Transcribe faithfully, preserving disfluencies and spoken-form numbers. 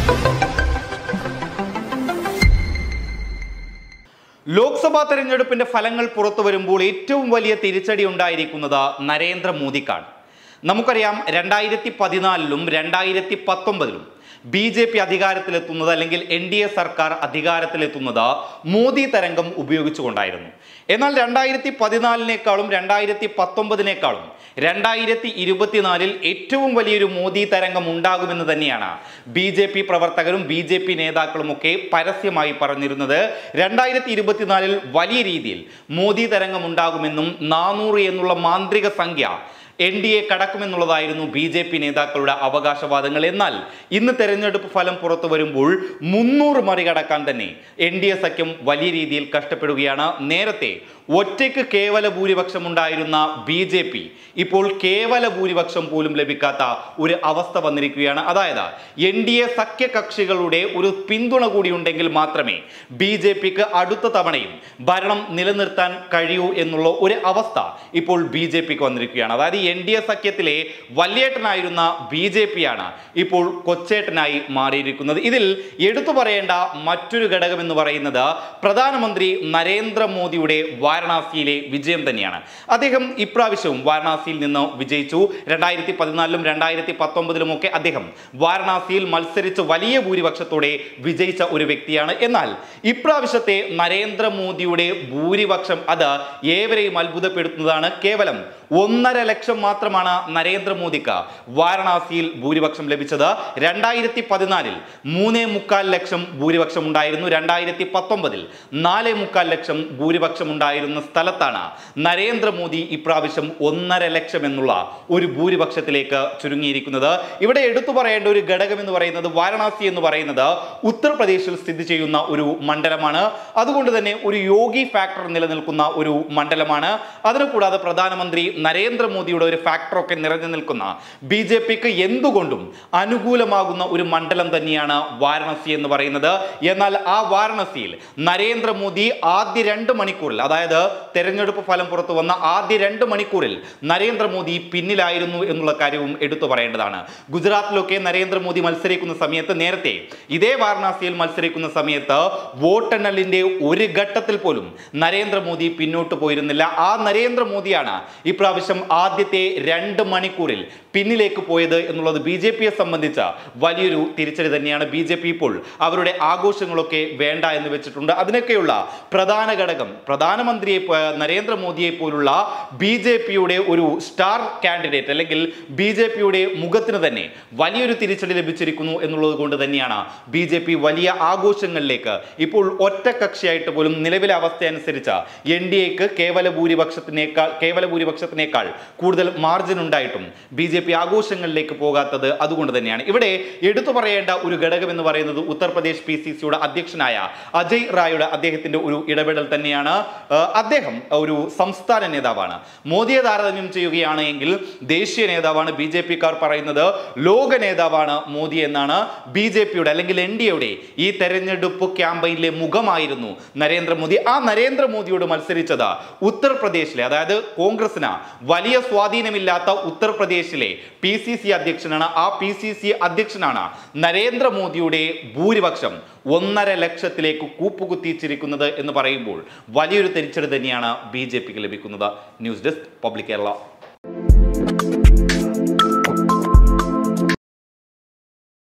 ലോക്സഭാ തെരഞ്ഞെടുപ്പിന്റെ ഫലങ്ങൾ പുറത്തു വരുമ്പോൾ ഏറ്റവും വലിയ തിരിച്ചടി ഉണ്ടായിരിക്കുന്നത് നരേന്ദ്രമോദിക്കാണ്. നമുക്കറിയാം, രണ്ടായിരത്തി പതിനാലിലും രണ്ടായിരത്തി പത്തൊമ്പതിലും ബി ജെ പി അധികാരത്തിലെത്തുന്നത് അല്ലെങ്കിൽ എൻ ഡി എ സർക്കാർ അധികാരത്തിലെത്തുന്നത് മോദി തരംഗം ഉപയോഗിച്ചുകൊണ്ടായിരുന്നു. എന്നാൽ രണ്ടായിരത്തി പതിനാലിനേക്കാളും രണ്ടായിരത്തി പത്തൊമ്പതിനേക്കാളും രണ്ടായിരത്തി ഇരുപത്തിനാലിൽ ഏറ്റവും വലിയൊരു മോദി തരംഗം ഉണ്ടാകുമെന്ന് തന്നെയാണ് ബി ജെ പി പ്രവർത്തകരും ബി ജെ പി നേതാക്കളുമൊക്കെ പരസ്യമായി പറഞ്ഞിരുന്നത്. രണ്ടായിരത്തി ഇരുപത്തിനാലിൽ വലിയ രീതിയിൽ മോദി തരംഗം ഉണ്ടാകുമെന്നും നാനൂറ് എന്നുള്ള മാന്ത്രിക സംഖ്യ എൻ ഡി എ കടക്കുമെന്നുള്ളതായിരുന്നു ബി ജെ പി നേതാക്കളുടെ അവകാശവാദങ്ങൾ. എന്നാൽ ഇന്ന് തെരഞ്ഞെടുപ്പ് ഫലം പുറത്തു വരുമ്പോൾ മുന്നൂറ് മറികടക്കാൻ തന്നെ എൻ ഡി എ സഖ്യം വലിയ രീതിയിൽ കഷ്ടപ്പെടുകയാണ്. നേരത്തെ ഒറ്റയ്ക്ക് കേവല ഭൂരിപക്ഷം ഉണ്ടായിരുന്ന ബി ജെ പി ഇപ്പോൾ കേവല ഭൂരിപക്ഷം പോലും ലഭിക്കാത്ത ഒരു അവസ്ഥ വന്നിരിക്കുകയാണ്. അതായത് എൻ ഡി എ സഖ്യകക്ഷികളുടെ ഒരു പിന്തുണ കൂടി ഉണ്ടെങ്കിൽ മാത്രമേ ബി ജെ പിക്ക് അടുത്ത തവണയും ഭരണം നിലനിർത്താൻ കഴിയൂ എന്നുള്ള ഒരു അവസ്ഥ ഇപ്പോൾ ബി ജെ പിക്ക് വന്നിരിക്കുകയാണ്. അതായത് എൻ ഡി എ സഖ്യത്തിലെ വല്യേട്ടനായിരുന്ന ബി ജെ പി ആണ് ഇപ്പോൾ കൊച്ചേട്ടനായി മാറിയിരിക്കുന്നത്. ഇതിൽ എടുത്തു പറയേണ്ട മറ്റൊരു ഘടകം എന്ന് പറയുന്നത് പ്രധാനമന്ത്രി നരേന്ദ്രമോദിയുടെ വാരണാസിയിലെ വിജയം തന്നെയാണ്. അദ്ദേഹം ഇപ്രാവശ്യവും വാരണാസിയിൽ നിന്ന് വിജയിച്ചു. രണ്ടായിരത്തി പതിനാലിലും രണ്ടായിരത്തി പത്തൊമ്പതിലും ഒക്കെ അദ്ദേഹം വാരണാസിയിൽ മത്സരിച്ച് വലിയ ഭൂരിപക്ഷത്തോടെ വിജയിച്ച ഒരു വ്യക്തിയാണ്. എന്നാൽ ഇപ്രാവശ്യത്തെ നരേന്ദ്രമോദിയുടെ ഭൂരിപക്ഷം അത് ഏവരെയും അത്ഭുതപ്പെടുത്തുന്നതാണ്. കേവലം ഒന്നര ലക്ഷം മാത്രമാണ് നരേന്ദ്രമോദിക്ക് വാരണാസിയിൽ ഭൂരിപക്ഷം ലഭിച്ചത്. രണ്ടായിരത്തി പതിനാലിൽ മൂന്നേ മുക്കാൽ ലക്ഷം ഭൂരിപക്ഷം ഉണ്ടായിരുന്നു. രണ്ടായിരത്തി പത്തൊമ്പതിൽ നാലേ മുക്കാൽ ലക്ഷം ഭൂരിപക്ഷം ഉണ്ടായിരുന്ന സ്ഥലത്താണ് നരേന്ദ്രമോദി ഇപ്രാവശ്യം ഒന്നര ലക്ഷം എന്നുള്ള ഒരു ഭൂരിപക്ഷത്തിലേക്ക് ചുരുങ്ങിയിരിക്കുന്നത്. ഇവിടെ എടുത്തു പറയേണ്ട ഒരു ഘടകം എന്ന് പറയുന്നത് വാരണാസി എന്ന് പറയുന്നത് ഉത്തർപ്രദേശിൽ സ്ഥിതി ചെയ്യുന്ന ഒരു മണ്ഡലമാണ്. അതുകൊണ്ട് തന്നെ ഒരു യോഗി ഫാക്ടർ നിലനിൽക്കുന്ന ഒരു മണ്ഡലമാണ്. അതിനു കൂടാതെ പ്രധാനമന്ത്രി നരേന്ദ്രമോദിയുടെ ഒരു ഫാക്ടറൊക്കെ നിറഞ്ഞു നിൽക്കുന്ന ബി ജെ പിക്ക് എന്തുകൊണ്ടും അനുകൂലമാകുന്ന ഒരു മണ്ഡലം തന്നെയാണ് വാരണാസി എന്ന് പറയുന്നത്. എന്നാൽ ആ വാരണാസിയിൽ നരേന്ദ്രമോദി ആദ്യ രണ്ട് മണിക്കൂറിൽ, അതായത് തെരഞ്ഞെടുപ്പ് ഫലം പുറത്തു വന്ന ആദ്യ രണ്ട് മണിക്കൂറിൽ നരേന്ദ്രമോദി പിന്നിലായിരുന്നു എന്നുള്ള കാര്യവും എടുത്തു പറയേണ്ടതാണ്. ഗുജറാത്തിലൊക്കെ നരേന്ദ്രമോദി മത്സരിക്കുന്ന സമയത്ത്, നേരത്തെ ഇതേ വാരണാസിയിൽ മത്സരിക്കുന്ന സമയത്ത് വോട്ടെണ്ണലിന്റെ ഒരു ഘട്ടത്തിൽ പോലും നരേന്ദ്രമോദി പിന്നോട്ട് പോയിരുന്നില്ല. ആ നരേന്ദ്രമോദിയാണ് ഇപ്രാവശ്യം ആദ്യത്തെ രണ്ട് മണിക്കൂറിൽ പിന്നിലേക്ക് പോയത് എന്നുള്ളത് ബി ജെ പിയെ സംബന്ധിച്ച വലിയൊരു തിരിച്ചടി തന്നെയാണ്. ബി ജെ പി ഇപ്പോൾ അവരുടെ ആഘോഷങ്ങളൊക്കെ വേണ്ട എന്ന് വെച്ചിട്ടുണ്ട്. അതിനൊക്കെയുള്ള പ്രധാന ഘടകം പ്രധാനമന്ത്രിയെ നരേന്ദ്രമോദിയെ പോലുള്ള ബി ജെ പിയുടെ ഒരു സ്റ്റാർ കാൻഡിഡേറ്റ് അല്ലെങ്കിൽ ബി ജെ പിയുടെ മുഖത്തിന് തന്നെ വലിയൊരു തിരിച്ചടി ലഭിച്ചിരിക്കുന്നു എന്നുള്ളത് കൊണ്ട് തന്നെയാണ് ബി ജെ പി വലിയ ആഘോഷങ്ങളിലേക്ക് ഇപ്പോൾ ഒറ്റക്കക്ഷിയായിട്ട് പോലും നിലവിലെ അവസ്ഥ അനുസരിച്ച് എൻ ഡി എക്ക് കേവല ഭൂരിപക്ഷത്തിനേക്കാൾ കേവല ഭൂരിപക്ഷത്തിനേക്കാൾ കൂടുതൽ മാർജിൻ ഉണ്ടായിട്ടും ബി ജെ പി ആഘോഷങ്ങളിലേക്ക് പോകാത്തത് അതുകൊണ്ട് തന്നെയാണ്. ഇവിടെ എടുത്തു പറയേണ്ട ഒരു ഘടകം എന്ന് പറയുന്നത് ഉത്തർപ്രദേശ് പി സി സിയുടെ അധ്യക്ഷനായ അജയ് റായുടെ അദ്ദേഹത്തിന്റെ ഒരു ഇടപെടൽ തന്നെയാണ്. അദ്ദേഹം ഒരു സംസ്ഥാന നേതാവാണ്. മോദിയെ താരതമ്യം ചെയ്യുകയാണ് എങ്കിൽ ദേശീയ നേതാവാണ്. ബി ജെ പിക്കാർ പറയുന്നത് ലോക നേതാവാണ് മോദി എന്നാണ്. ബി ജെ പിയുടെ അല്ലെങ്കിൽ എൻ ഡി എയുടെ ഈ തെരഞ്ഞെടുപ്പ് ക്യാമ്പയിനിലെ മുഖമായിരുന്നു നരേന്ദ്രമോദി. ആ നരേന്ദ്രമോദിയോട് മത്സരിച്ചത് ഉത്തർപ്രദേശിലെ, അതായത് കോൺഗ്രസിന് വലിയ സ്വാധീനമില്ലാത്ത ഉത്തർപ്രദേശിലെ പി സി സി അധ്യക്ഷനാണ്. ആ പി സി സി അധ്യക്ഷനാണ് നരേന്ദ്രമോദിയുടെ ഭൂരിപക്ഷം ഒന്നര ലക്ഷത്തിലേക്ക് കൂപ്പുകുത്തിച്ചിരിക്കുന്നത് എന്ന് പറയുമ്പോൾ വലിയൊരു തിരിച്ചടി തന്നെയാണ് ബി ജെ പിക്ക് ലഭിക്കുന്നത്. News desk public Kerala.